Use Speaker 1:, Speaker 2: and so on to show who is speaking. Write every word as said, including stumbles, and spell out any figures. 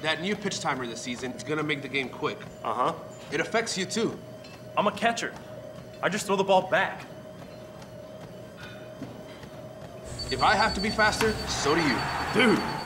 Speaker 1: That new pitch timer this season is gonna make the game quick.
Speaker 2: Uh-huh.
Speaker 1: It affects you too.
Speaker 3: I'm a catcher. I just throw the ball back.
Speaker 1: If I have to be faster, so do you.
Speaker 3: Dude,